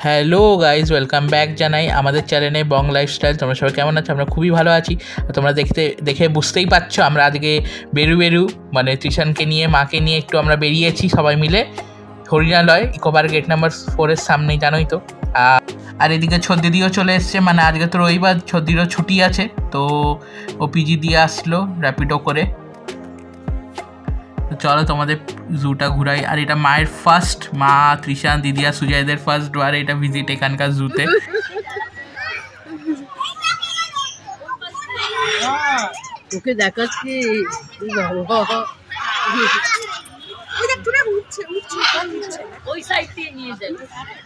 Hello guys, welcome back জানাই আমাদের চ্যানেলে বং লাইফস্টাইল। তোমরা সবাই কেমন আছো? আমরা খুবই ভালো আছি। তোমরা দেখে বুঝতেই পারছো আমরা আজকে বেরু মানে তৃষানকে নিয়ে, মাকে নিয়ে একটু আমরা বেরিয়েছি সবাই মিলে হরিণালয় ইকোপার্ক গেট নাম্বার 4 এর সামনেই, জানোই তো। আর এদিকে ছদ্দিদিও চলে এসছে, মানে আজকে তো রবিবার, ছদ্দিরও ছুটি আছে, তো ও পিজি দিয়ে আসলো র্যাপিডো করে। চলো তোমাদের জুটা ঘুরাই। আর এটা মায়ের ফার্স্ট, মা, তৃষান, দিদি আর সুজয়দের ফার্স্ট বার এটা ভিজিট এখানকার জুতে। ওকে দেখাচ্ছি ওই সাইড দিয়ে নিয়ে যাবে।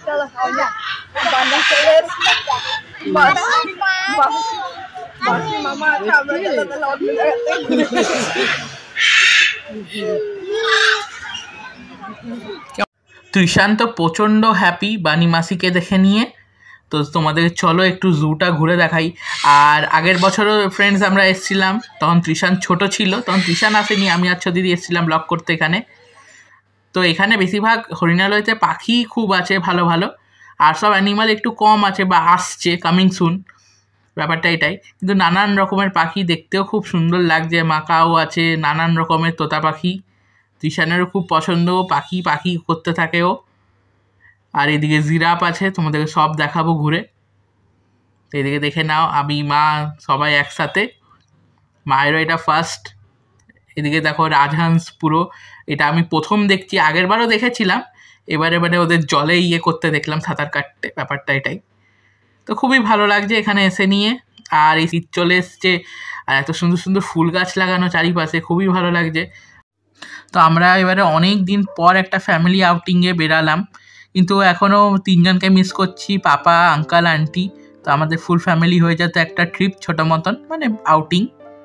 তৃষান তো প্রচণ্ড হ্যাপি বানি মাসিকে দেখে নিয়ে। তো তোমাদের চলো একটু জুটা ঘুরে দেখাই। আর আগের বছরও ফ্রেন্ডস আমরা এসেছিলাম, তখন তৃষান ছোট ছিল, তখন তৃষান আসেনি, আমি আর দিদি এসেছিলাম ব্লগ করতে এখানে। তো এখানে বেশিরভাগ হরিণালয়তে পাখি খুব আছে ভালো ভালো, আর সব অ্যানিমাল একটু কম আছে বা আসছে, কামিং সুন, ব্যাপারটা এটাই। কিন্তু নানান রকমের পাখি দেখতেও খুব সুন্দর লাগছে, মাকাও আছে, নানান রকমের তোতা পাখি। তৃষানেরও খুব পছন্দ, পাখি পাখি করতে থাকে ও। আর এদিকে জিরাফ আছে, তোমাদেরকে সব দেখাবো ঘুরে। তো এদিকে দেখে নাও, আমি, মা সবাই একসাথে। মায়েরও এটা ফার্স্ট। এদিকে দেখো রাজহাঁস পুরো, এটা আমি প্রথম দেখছি, আগের বারও দেখেছিলাম, এবারে ওদের জলে করতে দেখলাম, সাঁতার কাটতে, ব্যাপারটা এটাই। তো খুবই ভালো লাগছে এখানে এসে নিয়ে। আর এই শীত চলে এসছে, আর এত সুন্দর সুন্দর ফুল গাছ লাগানো চারিপাশে, খুবই ভালো লাগছে। তো আমরা এবারে অনেক দিন পর একটা ফ্যামিলি আউটিংয়ে বেরালাম, কিন্তু এখনও তিনজনকে মিস করছি, পাপা, আঙ্কাল, আন্টি। তো আমাদের ফুল ফ্যামিলি হয়ে যেত একটা ট্রিপ, ছোটো মতন মানে আউটিং।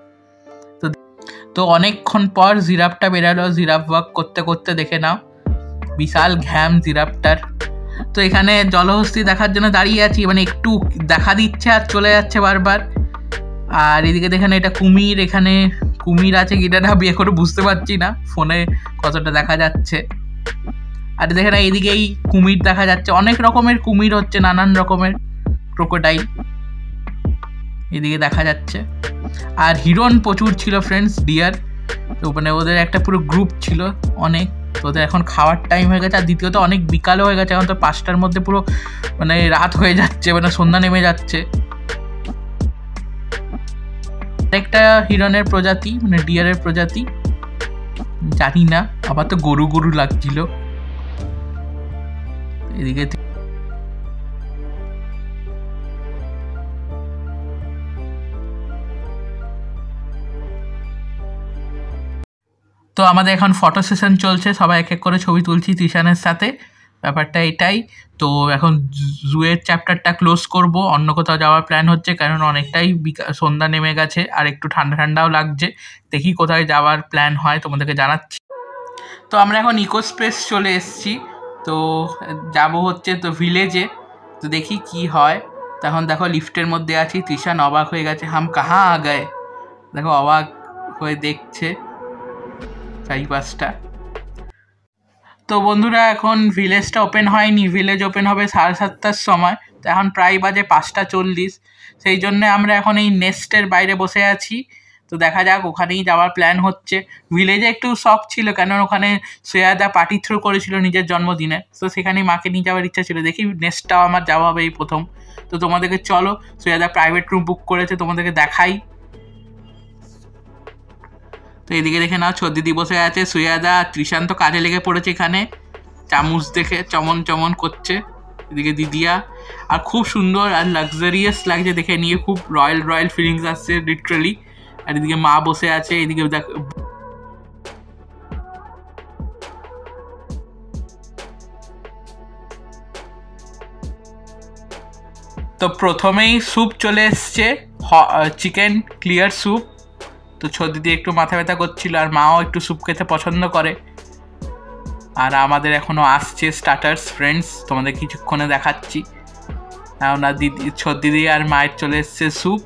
তো অনেকক্ষণ পর জিরাফটা বেরালো, জিরাফ ওয়াক করতে করতে দেখে নাও, বিশাল ঘ্যাম জিরাফটার। তো এখানে জলহস্তি দেখার জন্য দাঁড়িয়ে আছি, মানে একটু দেখা দিচ্ছে আর চলে যাচ্ছে বারবার। আর এদিকে দেখেন এটা কুমির, এখানে কুমির আছে কিনা না বিয়ে করে বুঝতে পারছি না, ফোনে কতটা দেখা যাচ্ছে। আর দেখেন এইদিকেই কুমির দেখা যাচ্ছে, অনেক রকমের কুমির হচ্ছে, নানান রকমের ক্রোকোডাইল এদিকে দেখা যাচ্ছে। আর হিরণ প্রচুর ছিল ফ্রেন্ডস, ডিয়ার। তো মানে ওদের একটা পুরো গ্রুপ ছিল অনেক। তো ওদের এখন খাওয়ার টাইম হয়ে গেছে, আর দ্বিতীয়ত অনেক বিকালও হয়ে গেছে, এখন তো 5টার মধ্যে পুরো মানে রাত হয়ে যাচ্ছে, মানে সন্ধ্যা নেমে যাচ্ছে। একটা হিরণের প্রজাতি, মানে ডিয়ারের প্রজাতি, জানি না, আবার তো গরু গরু লাগছিল এদিকে। তো আমাদের এখন ফটো সেশন চলছে, সবাই এক এক করে ছবি তুলছি তৃষানের সাথে, ব্যাপারটা এটাই। তো এখন জুয়ের চ্যাপ্টারটা ক্লোজ করব, অন্য কোথাও যাওয়ার প্ল্যান হচ্ছে, কারণ অনেকটাই সন্ধ্যা নেমে গেছে আর একটু ঠান্ডা ঠান্ডাও লাগছে। দেখি কোথায় যাওয়ার প্ল্যান হয়, তোমাদেরকে জানাচ্ছি। তো আমরা এখন ইকো স্পেস চলে এসেছি, তো যাব হচ্ছে তো ভিলেজে, তো দেখি কি হয়। তখন দেখো লিফটের মধ্যে আছি, তৃষান অবাক হয়ে গেছে, হাম কাহা আ গায়ে, দেখো অবাক হয়ে দেখছে চারিপাশটা। তো বন্ধুরা এখন ভিলেজটা ওপেন হয়নি, ভিলেজ ওপেন হবে 7:30টার সময়, তো এখন প্রায় বাজে 5:40। সেই জন্য আমরা এখন এই নেস্টের বাইরে বসে আছি। তো দেখা যাক, ওখানেই যাওয়ার প্ল্যান হচ্ছে। ভিলেজে একটু শখ ছিল, কেন ওখানে শ্রেয়াদা পার্টি থ্রো করেছিল নিজের জন্মদিনে, তো সেখানেই মাকে নিয়ে যাওয়ার ইচ্ছা ছিল। দেখি নেক্সটটাও আমার যাওয়া হবে এই প্রথম। তো তোমাদেরকে চলো, শ্রেয়াদা প্রাইভেট রুম বুক করেছে, তোমাদেরকে দেখাই। তো এদিকে দেখে নাও, ছদ্দিদি বসে আছে, সুয়াদা আর তৃষান তো কাজে লেগে পড়েছে এখানে, চামচ দেখে চমন চমন করছে। এদিকে দিদিয়া, আর খুব সুন্দর আর লাক্সারিয়াস লাগছে দেখে নিয়ে, খুব রয়্যাল রয়্যাল ফিলিংস আসছে লিটারালি। আর এদিকে মা বসে আছে, এদিকে দেখ। তো প্রথমেই স্যুপ চলে এসছে, চিকেন ক্লিয়ার স্যুপ। তো ছদ্দিদি একটু মাথা ব্যথা করছিল, আর মাও একটু স্যুপ খেতে পছন্দ করে। আর আমাদের এখনও আসছে স্টার্টার্স ফ্রেন্ডস, তোমাদের কিছুক্ষণে দেখাচ্ছি। ওনার ছদ্দিদি আর মায়ের চলে এসছে স্যুপ।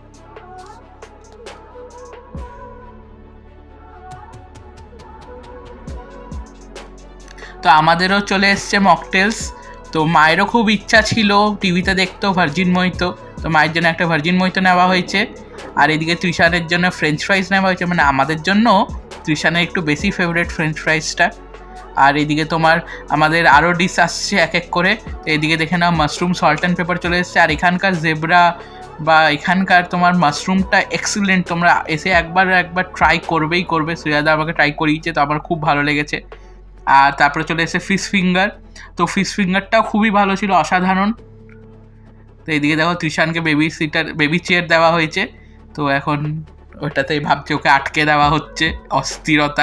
তো আমাদেরও চলে এসছে মকটেলস, তো মায়েরও খুব ইচ্ছা ছিল টিভিতে দেখতো ভার্জিন মোহিতো, তো মায়ের জন্য একটা ভার্জিন মোহিতো নেওয়া হয়েছে। আর এদিকে তৃষানের জন্য ফ্রেঞ্চ ফ্রাইজ নেওয়া হয়েছে, মানে আমাদের জন্য তৃষানের একটু বেশি ফেভারিট ফ্রেঞ্চ ফ্রাইজটা। আর এদিকে তোমার আমাদের আরও ডিশ আসছে এক এক করে। তো এদিকে দেখে নাও মাশরুম সল্ট অ্যান্ড পেপার চলে এসেছে। আর এখানকার জেব্রা বা এখানকার তোমার মাশরুমটা এক্সিলেন্ট, তোমরা এসে একবার ট্রাই করবেই করবে। শ্রেয়াদা আমাকে ট্রাই করিয়েছে, তো আমার খুব ভালো লেগেছে। আর তারপরে চলে এসেছে ফিশ ফিঙ্গার, তো ফিশ ফিঙ্গারটাও খুবই ভালো ছিল, অসাধারণ। তো এদিকে দেখো তৃষানকে বেবি চেয়ার দেওয়া হয়েছে, তো এখন ওটাতেই ভাবছি ওকে আটকে দেওয়া হচ্ছে, অস্থিরতা।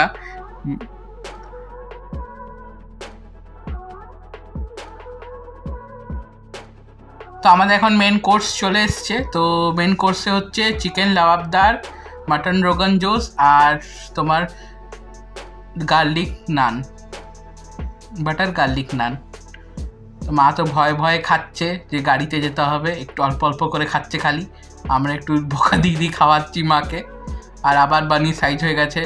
তো আমাদের এখন মেন কোর্স চলে এসছে। তো মেন কোর্সে হচ্ছে চিকেন লাবাবদার, মাটন রোগান জোস আর তোমার garlic naan, butter garlic naan. তো মা তো ভয়ে ভয়ে খাচ্ছে যে গাড়িতে যেতে হবে, একটু অল্প অল্প করে খাচ্ছে খালি। আমরা একটু বোকা দিদি খাওয়াচ্ছি মাকে। আর আবার বানি সাইজ হয়ে গেছে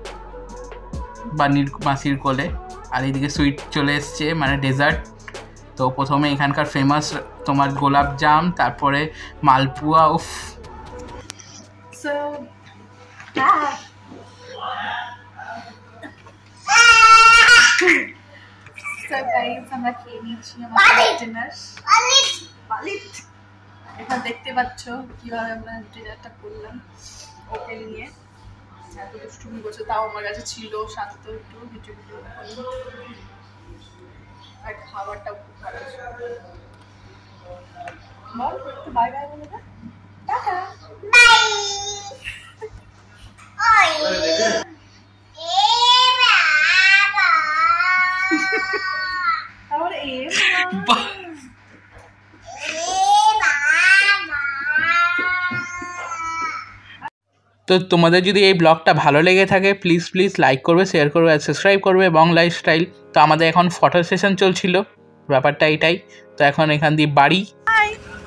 বানির মাসির কোলে। আর এইদিকে সুইট চলে এসছে, মানে ডেজার্ট। তো প্রথমে এখানকার ফেমাস তোমার গোলাপ জাম, তারপরে মালপুয়া। উফ, আমরা খেয়ে নিয়েছি আমাদের ডিনার। এখন দেখতে পাচ্ছ কিভাবে আমরা ডিনারটা করলাম ওকে নিয়ে। এত দুষ্টুমি করছে, তাও আমার কাছে ছিল শান্ত, একটু কিছু কিছু। আর খাবারটা খুব ভালো ছিল। বল একটু বাই বাই বলে দে, টাটা বাই। তাহলে তো তোমাদের যদি এই ব্লগটা ভালো লেগে থাকে প্লিজ লাইক করবে, শেয়ার করবে আর সাবস্ক্রাইব করবে বং লাইফস্টাইল। তো আমাদের এখন ফটো সেশন চলছিল, ব্যাপারটা এটাই। তো এখন এখান দিয়ে বাড়ি।